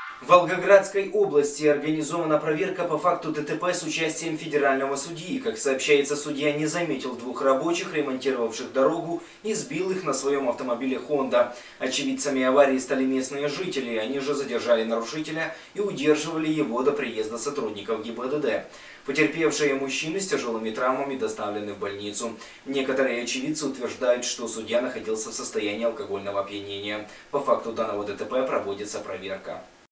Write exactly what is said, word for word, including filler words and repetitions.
В Волгоградской области организована проверка по факту ДТП с участием федерального судьи. Как сообщается, судья не заметил двух рабочих, ремонтировавших дорогу, и сбил их на своем автомобиле «Хонда». Очевидцами аварии стали местные жители. Они же задержали нарушителя и удерживали его до приезда сотрудников ГИБДД. Потерпевшие мужчины с тяжелыми травмами доставлены в больницу. Некоторые очевидцы утверждают, что судья находился в состоянии алкогольного опьянения. По факту данного ДТП проводится проверка.